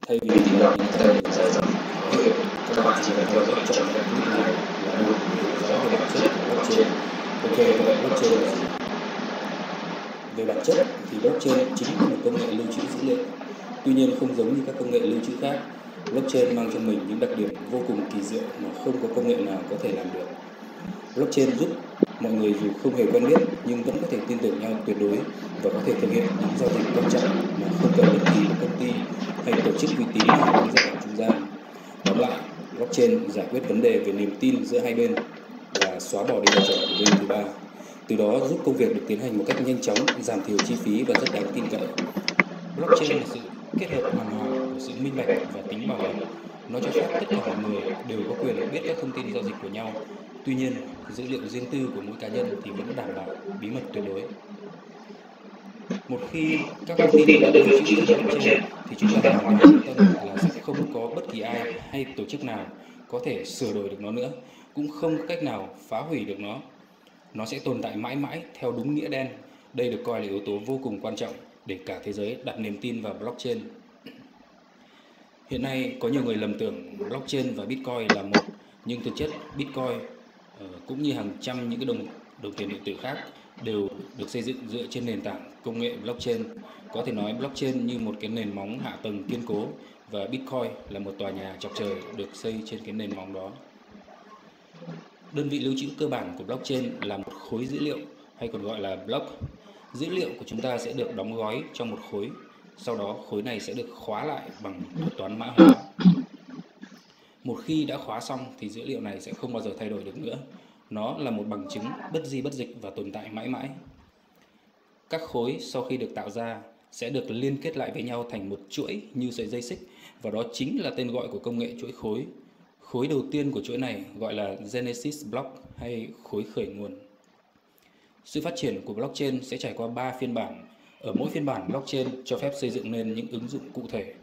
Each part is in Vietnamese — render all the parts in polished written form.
Thay vì tìm đọc những tài liệu dài dòng có việc, các bạn chỉ cần theo dõi trọn vẹn clip này là đủ để hiểu rõ về bản chất của blockchain. Ok, vậy blockchain là gì? Về bản chất thì blockchain chính là một công nghệ lưu trữ dữ liệu. Tuy nhiên không giống như các công nghệ lưu trữ khác, blockchain mang trong mình những đặc điểm vô cùng kỳ diệu mà không có công nghệ nào có thể làm được. Blockchain giúp mọi người dù không hề quen biết nhưng vẫn có thể tin tưởng nhau tuyệt đối và có thể thực hiện những giao dịch quan trọng mà không cần bất kỳ một công ty hay tổ chức uy tín nào đứng ra làm trung gian. Tóm lại, blockchain giải quyết vấn đề về niềm tin giữa hai bên và xóa bỏ đi vai trò của bên thứ ba. Từ đó giúp công việc được tiến hành một cách nhanh chóng, giảm thiểu chi phí và rất đáng tin cậy. Blockchain là sự kết hợp hoàn hảo của sự minh bạch và tính bảo mật. Nó cho phép tất cả mọi người đều có quyền biết các thông tin giao dịch của nhau. Tuy nhiên, dữ liệu riêng tư của mỗi cá nhân thì vẫn đảm bảo bí mật tuyệt đối. Một khi các thông tin đã được lưu trữ trên blockchain thì chúng ta hoàn toàn yên tâm là sẽ không có bất kỳ ai hay tổ chức nào có thể sửa đổi được nó nữa, cũng không có cách nào phá hủy được nó. Nó sẽ tồn tại mãi mãi theo đúng nghĩa đen. Đây được coi là yếu tố vô cùng quan trọng để cả thế giới đặt niềm tin vào blockchain. Hiện nay có nhiều người lầm tưởng blockchain và Bitcoin là một, nhưng thực chất Bitcoin cũng như hàng trăm những cái đồng tiền điện tử khác đều được xây dựng dựa trên nền tảng công nghệ blockchain. Có thể nói blockchain như một cái nền móng hạ tầng kiên cố và Bitcoin là một tòa nhà chọc trời được xây trên cái nền móng đó. Đơn vị lưu trữ cơ bản của blockchain là một khối dữ liệu hay còn gọi là block. Dữ liệu của chúng ta sẽ được đóng gói trong một khối, sau đó khối này sẽ được khóa lại bằng thuật toán mã hóa. Một khi đã khóa xong thì dữ liệu này sẽ không bao giờ thay đổi được nữa. Nó là một bằng chứng bất di bất dịch và tồn tại mãi mãi. Các khối sau khi được tạo ra sẽ được liên kết lại với nhau thành một chuỗi như sợi dây xích, và đó chính là tên gọi của công nghệ chuỗi khối. Khối đầu tiên của chuỗi này gọi là Genesis Block hay khối khởi nguồn. Sự phát triển của blockchain sẽ trải qua 3 phiên bản. Ở mỗi phiên bản, blockchain cho phép xây dựng nên những ứng dụng cụ thể.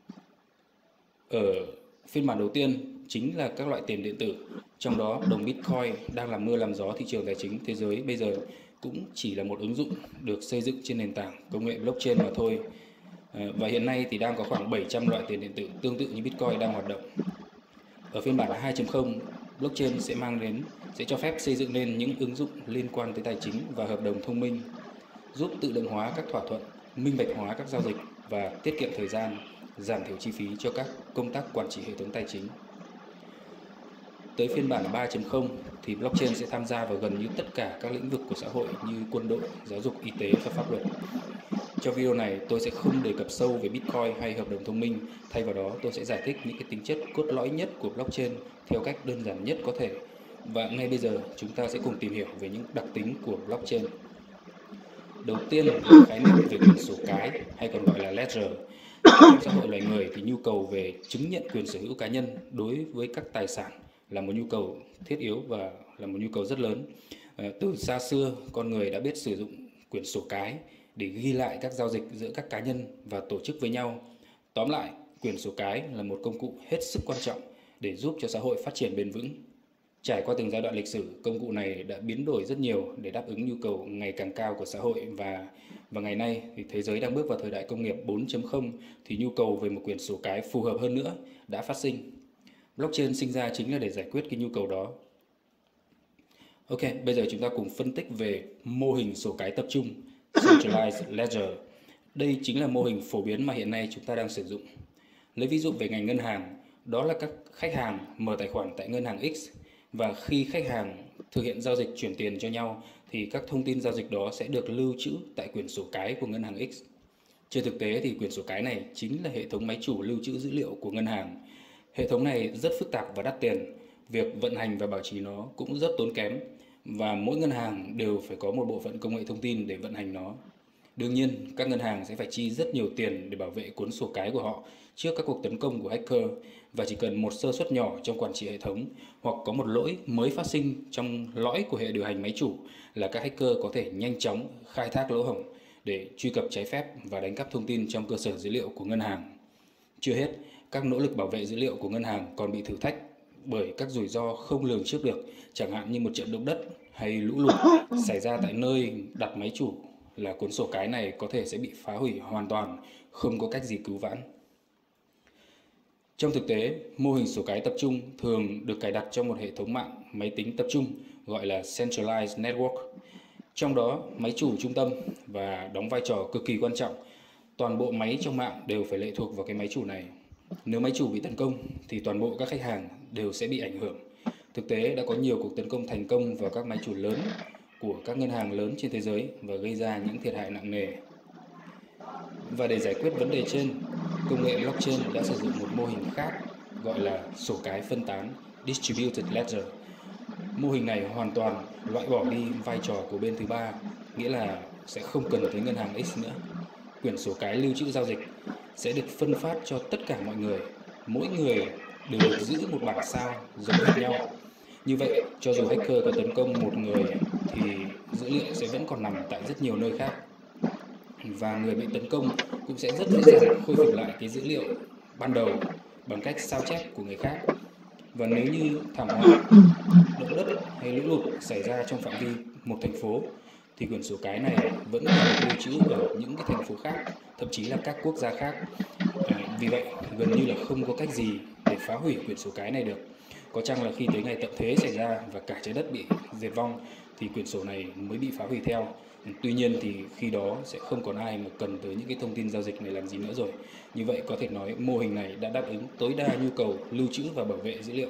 Ở phiên bản đầu tiên chính là các loại tiền điện tử, trong đó đồng Bitcoin đang làm mưa làm gió thị trường tài chính thế giới bây giờ cũng chỉ là một ứng dụng được xây dựng trên nền tảng công nghệ blockchain mà thôi. Và hiện nay thì đang có khoảng 700 loại tiền điện tử tương tự như Bitcoin đang hoạt động. Ở phiên bản 2.0, blockchain sẽ cho phép xây dựng nên những ứng dụng liên quan tới tài chính và hợp đồng thông minh, giúp tự động hóa các thỏa thuận, minh bạch hóa các giao dịch và tiết kiệm thời gian, giảm thiểu chi phí cho các công tác quản trị hệ thống tài chính. Tới phiên bản 3.0 thì blockchain sẽ tham gia vào gần như tất cả các lĩnh vực của xã hội như quân đội, giáo dục, y tế và pháp luật. Trong video này tôi sẽ không đề cập sâu về Bitcoin hay hợp đồng thông minh, thay vào đó tôi sẽ giải thích những cái tính chất cốt lõi nhất của blockchain theo cách đơn giản nhất có thể. Và ngay bây giờ chúng ta sẽ cùng tìm hiểu về những đặc tính của blockchain. Đầu tiên là khái niệm về quyền sổ cái hay còn gọi là ledger. Trong xã hội loài người thì nhu cầu về chứng nhận quyền sở hữu cá nhân đối với các tài sản là một nhu cầu thiết yếu và là một nhu cầu rất lớn. Từ xa xưa, con người đã biết sử dụng quyển sổ cái để ghi lại các giao dịch giữa các cá nhân và tổ chức với nhau. Tóm lại, quyển sổ cái là một công cụ hết sức quan trọng để giúp cho xã hội phát triển bền vững. Trải qua từng giai đoạn lịch sử, công cụ này đã biến đổi rất nhiều để đáp ứng nhu cầu ngày càng cao của xã hội, và ngày nay thì thế giới đang bước vào thời đại công nghiệp 4.0 thì nhu cầu về một quyển sổ cái phù hợp hơn nữa đã phát sinh. Blockchain sinh ra chính là để giải quyết cái nhu cầu đó. Ok, bây giờ chúng ta cùng phân tích về mô hình sổ cái tập trung, Centralized Ledger. Đây chính là mô hình phổ biến mà hiện nay chúng ta đang sử dụng. Lấy ví dụ về ngành ngân hàng, đó là các khách hàng mở tài khoản tại ngân hàng X, và khi khách hàng thực hiện giao dịch chuyển tiền cho nhau thì các thông tin giao dịch đó sẽ được lưu trữ tại quyển sổ cái của ngân hàng X. Trên thực tế thì quyển sổ cái này chính là hệ thống máy chủ lưu trữ dữ liệu của ngân hàng. Hệ thống này rất phức tạp và đắt tiền, việc vận hành và bảo trì nó cũng rất tốn kém, và mỗi ngân hàng đều phải có một bộ phận công nghệ thông tin để vận hành nó. Đương nhiên, các ngân hàng sẽ phải chi rất nhiều tiền để bảo vệ cuốn sổ cái của họ trước các cuộc tấn công của hacker, và chỉ cần một sơ suất nhỏ trong quản trị hệ thống hoặc có một lỗi mới phát sinh trong lõi của hệ điều hành máy chủ là các hacker có thể nhanh chóng khai thác lỗ hổng để truy cập trái phép và đánh cắp thông tin trong cơ sở dữ liệu của ngân hàng. Chưa hết, các nỗ lực bảo vệ dữ liệu của ngân hàng còn bị thử thách bởi các rủi ro không lường trước được, chẳng hạn như một trận động đất hay lũ lụt xảy ra tại nơi đặt máy chủ, là cuốn sổ cái này có thể sẽ bị phá hủy hoàn toàn, không có cách gì cứu vãn. Trong thực tế, mô hình sổ cái tập trung thường được cài đặt trong một hệ thống mạng máy tính tập trung gọi là Centralized Network. Trong đó, máy chủ trung tâm và đóng vai trò cực kỳ quan trọng. Toàn bộ máy trong mạng đều phải lệ thuộc vào cái máy chủ này. Nếu máy chủ bị tấn công thì toàn bộ các khách hàng đều sẽ bị ảnh hưởng. Thực tế đã có nhiều cuộc tấn công thành công vào các máy chủ lớn của các ngân hàng lớn trên thế giới và gây ra những thiệt hại nặng nề. Và để giải quyết vấn đề trên, công nghệ blockchain đã sử dụng một mô hình khác gọi là sổ cái phân tán Distributed Ledger. Mô hình này hoàn toàn loại bỏ đi vai trò của bên thứ ba, nghĩa là sẽ không cần tới ngân hàng X nữa. Quyển sổ cái lưu trữ giao dịch sẽ được phân phát cho tất cả mọi người. Mỗi người đều được giữ một bản sao giống hệt nhau. Như vậy, cho dù hacker có tấn công một người thì dữ liệu sẽ vẫn còn nằm tại rất nhiều nơi khác. Và người bị tấn công cũng sẽ rất dễ dàng khôi phục lại cái dữ liệu ban đầu bằng cách sao chép của người khác. Và nếu như thảm họa, động đất hay lũ lụt xảy ra trong phạm vi một thành phố thì quyển sổ cái này vẫn còn được lưu trữ ở những cái thành phố khác, thậm chí là các quốc gia khác. Vì vậy, gần như là không có cách gì để phá hủy quyển sổ cái này được. Có chăng là khi tới ngày tận thế xảy ra và cả trái đất bị diệt vong thì quyển sổ này mới bị phá hủy theo. Tuy nhiên thì khi đó sẽ không còn ai mà cần tới những cái thông tin giao dịch này làm gì nữa rồi. Như vậy có thể nói mô hình này đã đáp ứng tối đa nhu cầu lưu trữ và bảo vệ dữ liệu.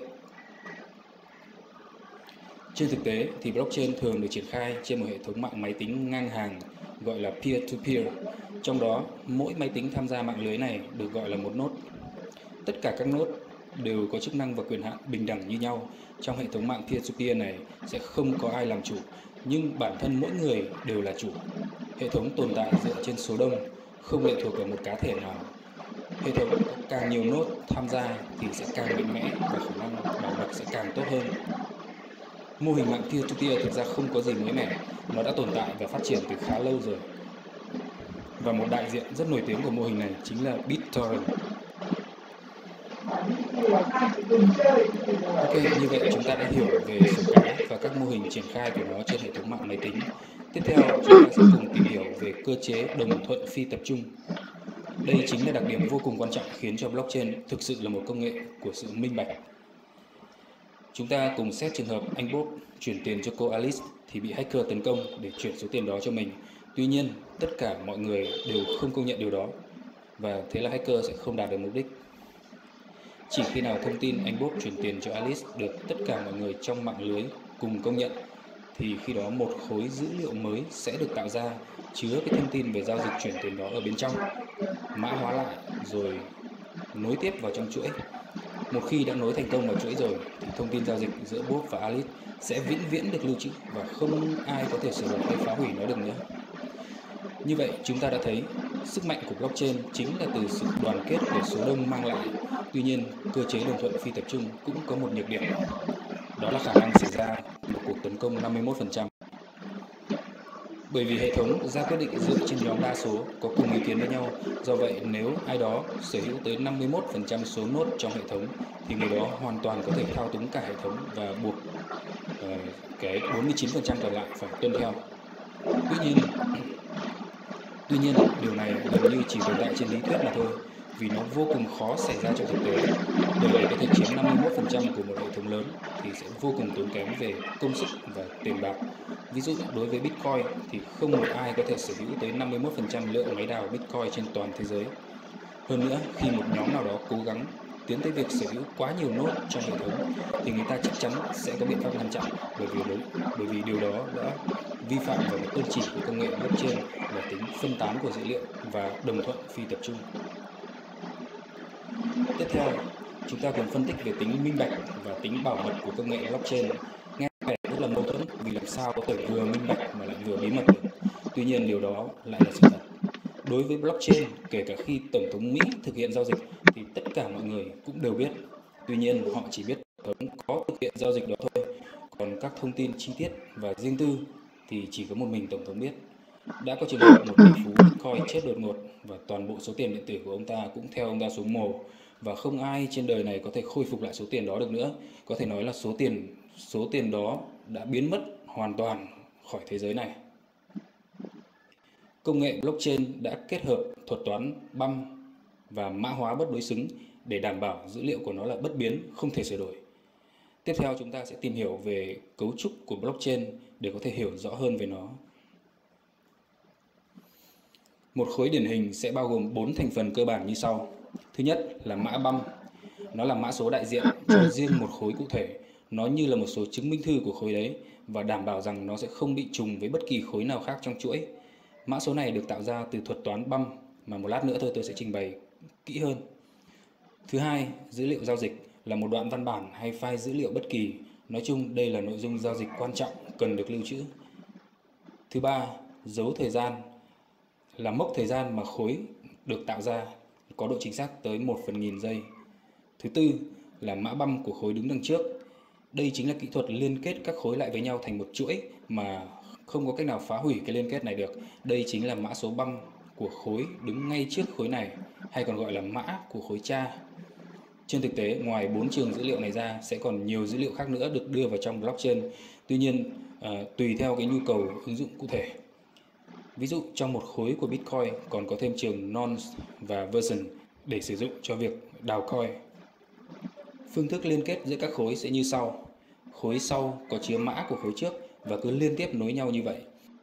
Trên thực tế thì blockchain thường được triển khai trên một hệ thống mạng máy tính ngang hàng gọi là peer-to-peer. Trong đó, mỗi máy tính tham gia mạng lưới này được gọi là một node. Tất cả các node đều có chức năng và quyền hạn bình đẳng như nhau. Trong hệ thống mạng peer-to-peer này sẽ không có ai làm chủ, nhưng bản thân mỗi người đều là chủ. Hệ thống tồn tại dựa trên số đông, không lệ thuộc vào một cá thể nào. Hệ thống có càng nhiều node tham gia thì sẽ càng mạnh mẽ và khả năng bảo mật sẽ càng tốt hơn. Mô hình mạng peer-to-peer thực ra không có gì mới mẻ, nó đã tồn tại và phát triển từ khá lâu rồi. Và một đại diện rất nổi tiếng của mô hình này chính là BitTorrent. Ok, như vậy chúng ta đã hiểu về sổ cái và các mô hình triển khai của nó trên hệ thống mạng máy tính. Tiếp theo, chúng ta sẽ cùng tìm hiểu về cơ chế đồng thuận phi tập trung. Đây chính là đặc điểm vô cùng quan trọng khiến cho blockchain thực sự là một công nghệ của sự minh bạch. Chúng ta cùng xét trường hợp anh Bob chuyển tiền cho cô Alice thì bị hacker tấn công để chuyển số tiền đó cho mình. Tuy nhiên, tất cả mọi người đều không công nhận điều đó và thế là hacker sẽ không đạt được mục đích. Chỉ khi nào thông tin anh Bob chuyển tiền cho Alice được tất cả mọi người trong mạng lưới cùng công nhận thì khi đó một khối dữ liệu mới sẽ được tạo ra chứa cái thông tin về giao dịch chuyển tiền đó ở bên trong, mã hóa lại rồi nối tiếp vào trong chuỗi. Một khi đã nối thành công vào chuỗi rồi thì thông tin giao dịch giữa Bob và Alice sẽ vĩnh viễn được lưu trữ và không ai có thể sửa đổi hay phá hủy nó được nữa. Như vậy chúng ta đã thấy sức mạnh của blockchain chính là từ sự đoàn kết của số đông mang lại. Tuy nhiên, cơ chế đồng thuận phi tập trung cũng có một nhược điểm. Đó là khả năng xảy ra một cuộc tấn công 51%. Bởi vì hệ thống ra quyết định dựa trên nhóm đa số có cùng ý kiến với nhau. Do vậy, nếu ai đó sở hữu tới 51% số node trong hệ thống thì người đó hoàn toàn có thể thao túng cả hệ thống và buộc cái 49% còn lại phải tuân theo. Tuy nhiên, điều này gần như chỉ tồn tại trên lý thuyết mà thôi, vì nó vô cùng khó xảy ra trong thực tế. Để có thể chiếm 51% của một hệ thống lớn thì sẽ vô cùng tốn kém về công sức và tiền bạc. Ví dụ đối với Bitcoin thì không một ai có thể sở hữu tới 51% lượng máy đào Bitcoin trên toàn thế giới. Hơn nữa, khi một nhóm nào đó cố gắng tiến tới việc sở hữu quá nhiều node trong hệ thống thì người ta chắc chắn sẽ có biện pháp ngăn chặn, bởi vì điều đó đã vi phạm vào một tôn chỉ của công nghệ blockchain là tính phân tán của dữ liệu và đồng thuận phi tập trung. Tiếp theo, chúng ta cùng phân tích về tính minh bạch và tính bảo mật của công nghệ blockchain. Nghe vẻ rất là mâu thuẫn vì làm sao có thể vừa minh bạch mà lại vừa bí mật được. Tuy nhiên điều đó lại là sự thật. Đối với blockchain, kể cả khi Tổng thống Mỹ thực hiện giao dịch thì tất cả mọi người cũng đều biết. Tuy nhiên họ chỉ biết Tổng thống có thực hiện giao dịch đó thôi. Còn các thông tin chi tiết và riêng tư thì chỉ có một mình Tổng thống biết. Đã có trường hợp một tỷ phú Bitcoin chết đột ngột và toàn bộ số tiền điện tử của ông ta cũng theo ông ta xuống mồ, và không ai trên đời này có thể khôi phục lại số tiền đó được nữa. Có thể nói là số tiền đó đã biến mất hoàn toàn khỏi thế giới này. Công nghệ blockchain đã kết hợp thuật toán băm và mã hóa bất đối xứng để đảm bảo dữ liệu của nó là bất biến, không thể sửa đổi. Tiếp theo chúng ta sẽ tìm hiểu về cấu trúc của blockchain để có thể hiểu rõ hơn về nó. Một khối điển hình sẽ bao gồm 4 thành phần cơ bản như sau. Thứ nhất là mã băm. Nó là mã số đại diện cho riêng một khối cụ thể. Nó như là một số chứng minh thư của khối đấy và đảm bảo rằng nó sẽ không bị trùng với bất kỳ khối nào khác trong chuỗi. Mã số này được tạo ra từ thuật toán băm mà một lát nữa thôi tôi sẽ trình bày kỹ hơn. Thứ hai, dữ liệu giao dịch là một đoạn văn bản hay file dữ liệu bất kỳ. Nói chung đây là nội dung giao dịch quan trọng cần được lưu trữ. Thứ ba, dấu thời gian là mốc thời gian mà khối được tạo ra, có độ chính xác tới 1/1000 giây. Thứ tư là mã băm của khối đứng đằng trước. Đây chính là kỹ thuật liên kết các khối lại với nhau thành một chuỗi mà không có cách nào phá hủy cái liên kết này được. Đây chính là mã số băm của khối đứng ngay trước khối này, hay còn gọi là mã của khối cha. Trên thực tế, ngoài 4 trường dữ liệu này ra, sẽ còn nhiều dữ liệu khác nữa được đưa vào trong blockchain. Tuy nhiên, tùy theo cái nhu cầu ứng dụng cụ thể. Ví dụ, trong một khối của Bitcoin còn có thêm trường nonce và version để sử dụng cho việc đào coin. Phương thức liên kết giữa các khối sẽ như sau. Khối sau có chứa mã của khối trước và cứ liên tiếp nối nhau như vậy.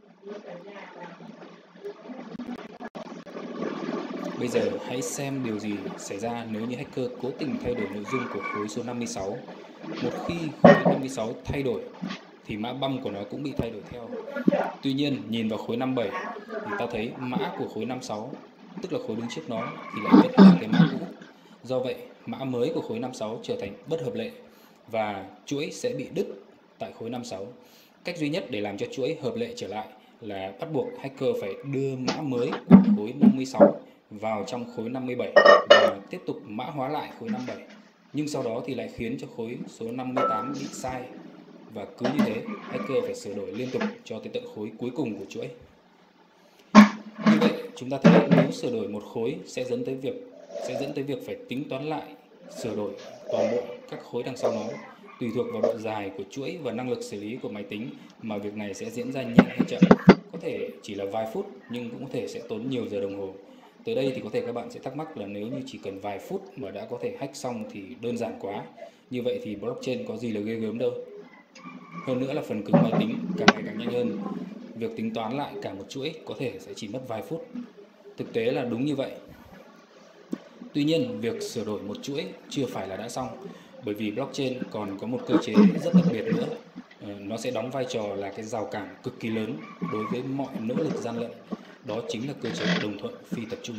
Bây giờ hãy xem điều gì xảy ra nếu như hacker cố tình thay đổi nội dung của khối số 56. Một khi khối 56 thay đổi thì mã băm của nó cũng bị thay đổi theo. Tuy nhiên, nhìn vào khối 57 thì ta thấy mã của khối 56, tức là khối đứng trước nó, thì lại viết là cái mã cũ. Do vậy, mã mới của khối 56 trở thành bất hợp lệ và chuỗi sẽ bị đứt tại khối 56. Cách duy nhất để làm cho chuỗi hợp lệ trở lại là bắt buộc hacker phải đưa mã mới của khối 56 vào trong khối 57 và tiếp tục mã hóa lại khối 57. Nhưng sau đó thì lại khiến cho khối số 58 bị sai. Và cứ như thế, hacker phải sửa đổi liên tục cho tới tận khối cuối cùng của chuỗi. Như vậy, chúng ta thấy nếu sửa đổi một khối sẽ dẫn tới việc phải tính toán lại, sửa đổi toàn bộ các khối đằng sau nó. Tùy thuộc vào độ dài của chuỗi và năng lực xử lý của máy tính mà việc này sẽ diễn ra nhanh hay chậm. Có thể chỉ là vài phút nhưng cũng có thể sẽ tốn nhiều giờ đồng hồ. Tới đây thì có thể các bạn sẽ thắc mắc là nếu như chỉ cần vài phút mà đã có thể hack xong thì đơn giản quá. Như vậy thì blockchain có gì là ghê gớm đâu. Hơn nữa là phần cứng máy tính càng ngày càng nhanh hơn. Việc tính toán lại cả một chuỗi có thể sẽ chỉ mất vài phút. Thực tế là đúng như vậy. Tuy nhiên, việc sửa đổi một chuỗi chưa phải là đã xong, bởi vì blockchain còn có một cơ chế rất đặc biệt nữa. Nó sẽ đóng vai trò là cái rào cản cực kỳ lớn đối với mọi nỗ lực gian lận. Đó chính là cơ chế đồng thuận phi tập trung.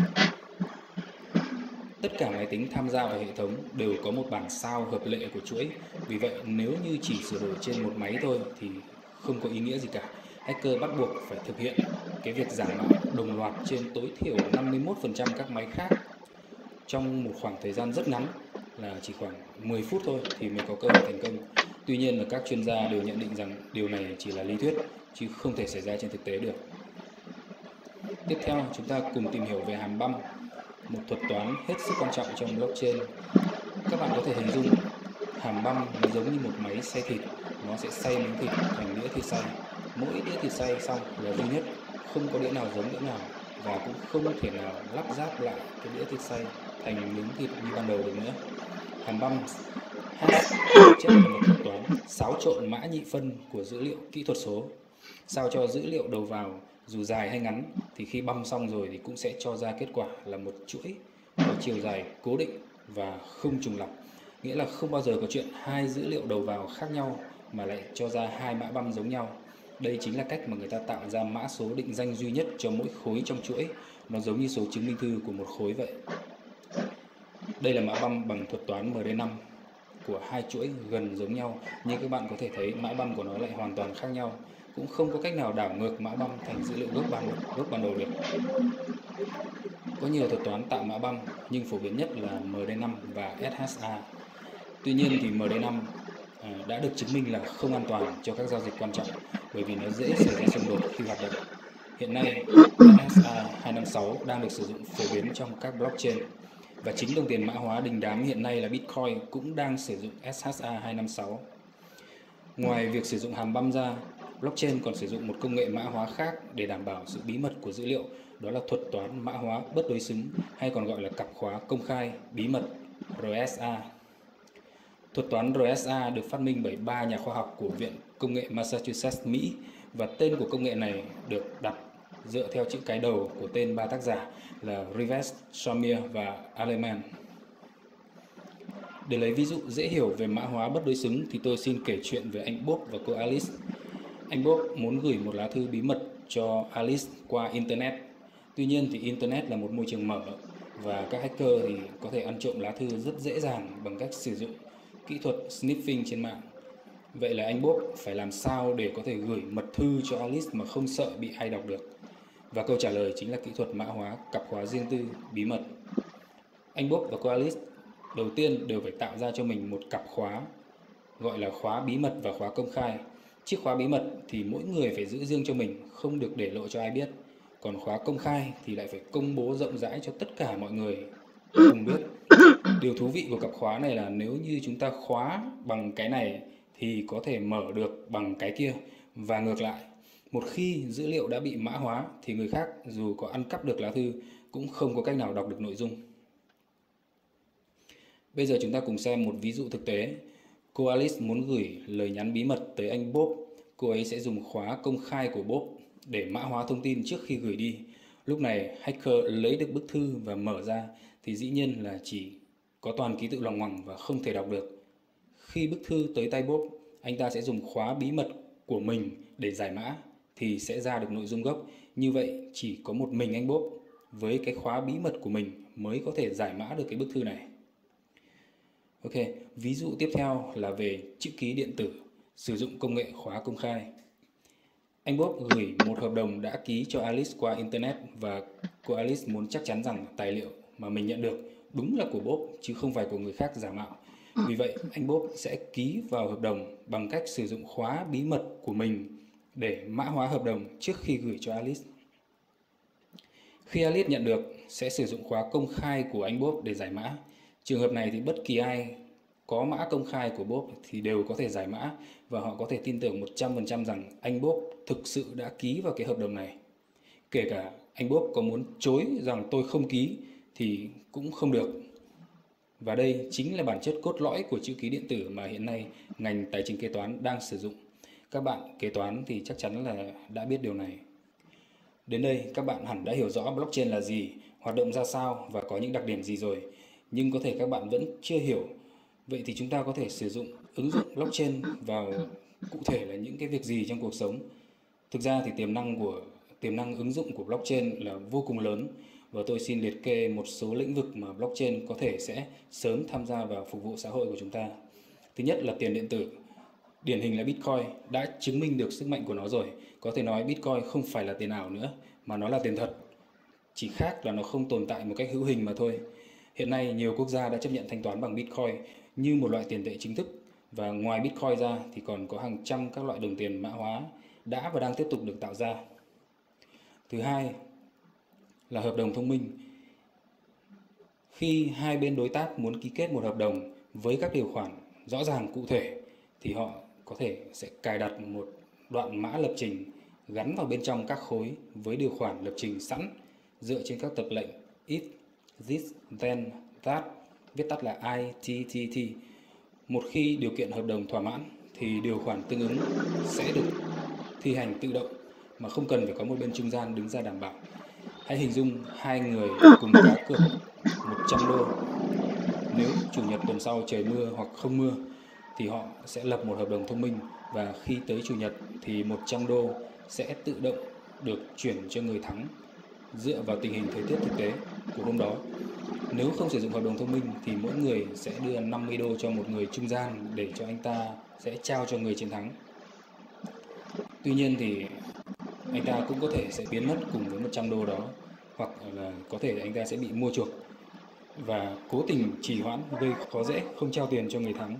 Tất cả máy tính tham gia vào hệ thống đều có một bản sao hợp lệ của chuỗi. Vì vậy, nếu như chỉ sửa đổi trên một máy thôi thì không có ý nghĩa gì cả. Hacker bắt buộc phải thực hiện cái việc giả mạo đồng loạt trên tối thiểu 51% các máy khác trong một khoảng thời gian rất ngắn, là chỉ khoảng 10 phút thôi thì mới có cơ hội thành công. Tuy nhiên là các chuyên gia đều nhận định rằng điều này chỉ là lý thuyết chứ không thể xảy ra trên thực tế được. Tiếp theo, chúng ta cùng tìm hiểu về hàm băm, một thuật toán hết sức quan trọng trong blockchain. Các bạn có thể hình dung hàm băm nó giống như một máy xay thịt, nó sẽ xay miếng thịt thành đĩa thịt xay. Mỗi đĩa thịt xay xong là duy nhất, không có đĩa nào giống đĩa nào và cũng không thể nào lắp ráp lại cái đĩa thịt xay thành miếng thịt như ban đầu được nữa. Hàm băm hash chất là một thuật toán xáo trộn mã nhị phân của dữ liệu kỹ thuật số, sao cho dữ liệu đầu vào dù dài hay ngắn thì khi băm xong rồi thì cũng sẽ cho ra kết quả là một chuỗi có chiều dài cố định và không trùng lặp. Nghĩa là không bao giờ có chuyện hai dữ liệu đầu vào khác nhau mà lại cho ra hai mã băm giống nhau. Đây chính là cách mà người ta tạo ra mã số định danh duy nhất cho mỗi khối trong chuỗi. Nó giống như số chứng minh thư của một khối vậy. Đây là mã băm bằng thuật toán MD5 của hai chuỗi gần giống nhau. Nhưng các bạn có thể thấy mã băm của nó lại hoàn toàn khác nhau. Cũng không có cách nào đảo ngược mã băm thành dữ liệu gốc ban đầu được. Có nhiều thuật toán tạo mã băm nhưng phổ biến nhất là MD5 và SHA. Tuy nhiên thì MD5 đã được chứng minh là không an toàn cho các giao dịch quan trọng bởi vì nó dễ xảy ra xung đột khi hoạt động. Hiện nay, SHA 256 đang được sử dụng phổ biến trong các blockchain và chính đồng tiền mã hóa đình đám hiện nay là Bitcoin cũng đang sử dụng SHA 256. Ngoài việc sử dụng hàm băm ra, Blockchain còn sử dụng một công nghệ mã hóa khác để đảm bảo sự bí mật của dữ liệu, đó là thuật toán mã hóa bất đối xứng hay còn gọi là cặp khóa công khai bí mật RSA. Thuật toán RSA được phát minh bởi 3 nhà khoa học của Viện Công nghệ Massachusetts, Mỹ, và tên của công nghệ này được đặt dựa theo chữ cái đầu của tên 3 tác giả là Rivest, Shamir và Aleman. Để lấy ví dụ dễ hiểu về mã hóa bất đối xứng thì tôi xin kể chuyện về anh Bob và cô Alice. Anh Bob muốn gửi một lá thư bí mật cho Alice qua Internet. Tuy nhiên thì Internet là một môi trường mở và các hacker thì có thể ăn trộm lá thư rất dễ dàng bằng cách sử dụng kỹ thuật sniffing trên mạng. Vậy là anh Bob phải làm sao để có thể gửi mật thư cho Alice mà không sợ bị ai đọc được? Và câu trả lời chính là kỹ thuật mã hóa cặp khóa riêng tư bí mật. Anh Bob và cô Alice đầu tiên đều phải tạo ra cho mình một cặp khóa gọi là khóa bí mật và khóa công khai. Chiếc khóa bí mật thì mỗi người phải giữ riêng cho mình, không được để lộ cho ai biết. Còn khóa công khai thì lại phải công bố rộng rãi cho tất cả mọi người cùng biết. Điều thú vị của cặp khóa này là nếu như chúng ta khóa bằng cái này thì có thể mở được bằng cái kia và ngược lại. Một khi dữ liệu đã bị mã hóa thì người khác dù có ăn cắp được lá thư cũng không có cách nào đọc được nội dung. Bây giờ chúng ta cùng xem một ví dụ thực tế. Cô Alice muốn gửi lời nhắn bí mật tới anh Bob. Cô ấy sẽ dùng khóa công khai của Bob để mã hóa thông tin trước khi gửi đi. Lúc này hacker lấy được bức thư và mở ra thì dĩ nhiên là chỉ có toàn ký tự loằng ngoằng và không thể đọc được. Khi bức thư tới tay Bob, anh ta sẽ dùng khóa bí mật của mình để giải mã thì sẽ ra được nội dung gốc. Như vậy chỉ có một mình anh Bob với cái khóa bí mật của mình mới có thể giải mã được cái bức thư này. Ok, ví dụ tiếp theo là về chữ ký điện tử sử dụng công nghệ khóa công khai. Anh Bob gửi một hợp đồng đã ký cho Alice qua Internet và cô Alice muốn chắc chắn rằng tài liệu mà mình nhận được đúng là của Bob chứ không phải của người khác giả mạo. Vì vậy, anh Bob sẽ ký vào hợp đồng bằng cách sử dụng khóa bí mật của mình để mã hóa hợp đồng trước khi gửi cho Alice. Khi Alice nhận được, sẽ sử dụng khóa công khai của anh Bob để giải mã. Trường hợp này thì bất kỳ ai có mã công khai của Bob thì đều có thể giải mã và họ có thể tin tưởng 100% rằng anh Bob thực sự đã ký vào cái hợp đồng này. Kể cả anh Bob có muốn chối rằng tôi không ký thì cũng không được. Và đây chính là bản chất cốt lõi của chữ ký điện tử mà hiện nay ngành tài chính kế toán đang sử dụng. Các bạn kế toán thì chắc chắn là đã biết điều này. Đến đây các bạn hẳn đã hiểu rõ blockchain là gì, hoạt động ra sao và có những đặc điểm gì rồi. Nhưng có thể các bạn vẫn chưa hiểu. Vậy thì chúng ta có thể sử dụng ứng dụng blockchain vào cụ thể là những cái việc gì trong cuộc sống. Thực ra thì tiềm năng ứng dụng của blockchain là vô cùng lớn và tôi xin liệt kê một số lĩnh vực mà blockchain có thể sẽ sớm tham gia vào phục vụ xã hội của chúng ta. Thứ nhất là tiền điện tử. Điển hình là Bitcoin đã chứng minh được sức mạnh của nó rồi. Có thể nói Bitcoin không phải là tiền ảo nữa mà nó là tiền thật. Chỉ khác là nó không tồn tại một cách hữu hình mà thôi. Hiện nay nhiều quốc gia đã chấp nhận thanh toán bằng Bitcoin như một loại tiền tệ chính thức và ngoài Bitcoin ra thì còn có hàng trăm các loại đồng tiền mã hóa đã và đang tiếp tục được tạo ra. Thứ hai là hợp đồng thông minh. Khi hai bên đối tác muốn ký kết một hợp đồng với các điều khoản rõ ràng cụ thể thì họ có thể sẽ cài đặt một đoạn mã lập trình gắn vào bên trong các khối với điều khoản lập trình sẵn dựa trên các tập lệnh if, this, then, that, viết tắt là ITTT. Một khi điều kiện hợp đồng thỏa mãn thì điều khoản tương ứng sẽ được thi hành tự động mà không cần phải có một bên trung gian đứng ra đảm bảo. Hãy hình dung hai người cùng cá cược 100 đô. Nếu chủ nhật tuần sau trời mưa hoặc không mưa thì họ sẽ lập một hợp đồng thông minh và khi tới chủ nhật thì 100 đô sẽ tự động được chuyển cho người thắng dựa vào tình hình thời tiết thực tế của hôm đó. Nếu không sử dụng hợp đồng thông minh thì mỗi người sẽ đưa 50 đô cho một người trung gian để cho anh ta sẽ trao cho người chiến thắng. Tuy nhiên thì anh ta cũng có thể sẽ biến mất cùng với 100 đô đó, hoặc là có thể anh ta sẽ bị mua chuộc và cố tình trì hoãn gây khó dễ không trao tiền cho người thắng.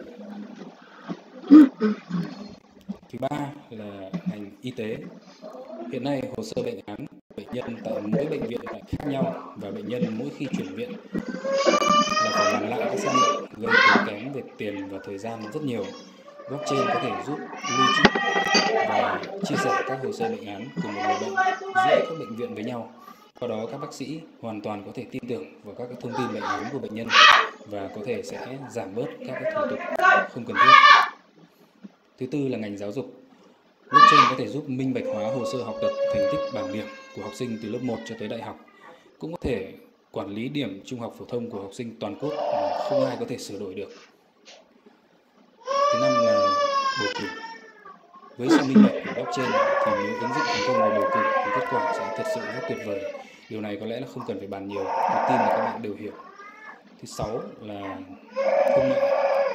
Thứ ba là ngành y tế. Hiện nay hồ sơ bệnh án bệnh nhân tại mỗi bệnh viện lại khác nhau và bệnh nhân mỗi khi chuyển viện là phải làm lại các xét nghiệm gây tốn kém về tiền và thời gian rất nhiều. Blockchain có thể giúp lưu trữ và chia sẻ các hồ sơ bệnh án của một người bệnh giữa các bệnh viện với nhau. Qua đó các bác sĩ hoàn toàn có thể tin tưởng vào các cái thông tin bệnh án của bệnh nhân và có thể sẽ giảm bớt các cái thủ tục không cần thiết. Thứ tư là ngành giáo dục. Blockchain có thể giúp minh bạch hóa hồ sơ học tập, thành tích, bảng điểm của học sinh từ lớp 1 cho tới đại học. Cũng có thể quản lý điểm trung học phổ thông của học sinh toàn quốc mà không ai có thể sửa đổi được. Thứ năm là bầu cử. Với sự minh bạch của blockchain thì nếu ứng dụng thành công vào bầu cử thì kết quả sẽ thật sự rất tuyệt vời. Điều này có lẽ là không cần phải bàn nhiều, tôi tin là các bạn đều hiểu. Thứ sáu là thương mại.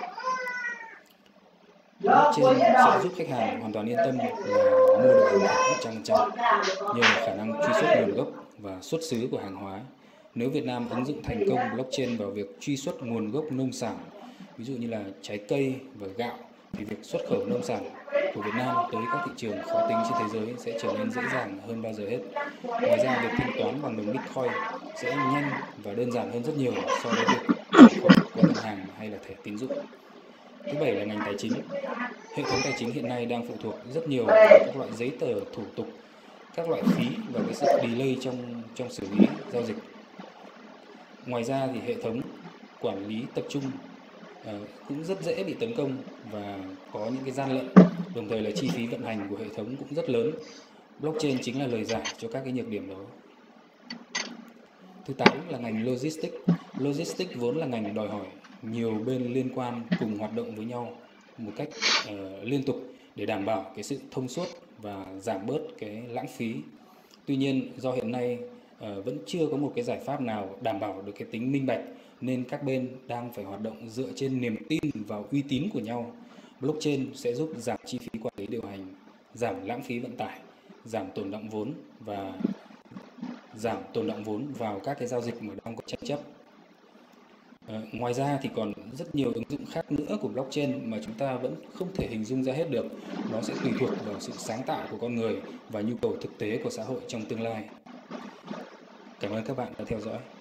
Blockchain sẽ giúp khách hàng hoàn toàn yên tâm là mua được hàng thật 100% nhờ khả năng truy xuất nguồn gốc và xuất xứ của hàng hóa. Nếu Việt Nam ứng dụng thành công blockchain vào việc truy xuất nguồn gốc nông sản, ví dụ như là trái cây và gạo, thì việc xuất khẩu nông sản của Việt Nam tới các thị trường khó tính trên thế giới sẽ trở nên dễ dàng hơn bao giờ hết. Ngoài ra, việc thanh toán bằng đồng Bitcoin sẽ nhanh và đơn giản hơn rất nhiều so với việc chuyển khoản qua ngân hàng hay là thẻ tín dụng. Thứ bảy là ngành tài chính. Hệ thống tài chính hiện nay đang phụ thuộc rất nhiều vào các loại giấy tờ, thủ tục, các loại phí và cái sự delay trong xử lý giao dịch. Ngoài ra thì hệ thống quản lý tập trung cũng rất dễ bị tấn công và có những cái gian lận, đồng thời là chi phí vận hành của hệ thống cũng rất lớn. Blockchain chính là lời giải cho các cái nhược điểm đó. Thứ 8 là ngành logistics. Logistics vốn là ngành đòi hỏi nhiều bên liên quan cùng hoạt động với nhau một cách liên tục để đảm bảo cái sự thông suốt và giảm bớt cái lãng phí. Tuy nhiên do hiện nay vẫn chưa có một cái giải pháp nào đảm bảo được cái tính minh bạch nên các bên đang phải hoạt động dựa trên niềm tin và uy tín của nhau. Blockchain sẽ giúp giảm chi phí quản lý điều hành, giảm lãng phí vận tải, giảm tồn đọng vốn vào các cái giao dịch mà đang có tranh chấp. Ngoài ra thì còn rất nhiều ứng dụng khác nữa của blockchain mà chúng ta vẫn không thể hình dung ra hết được. Nó sẽ tùy thuộc vào sự sáng tạo của con người và nhu cầu thực tế của xã hội trong tương lai. Cảm ơn các bạn đã theo dõi.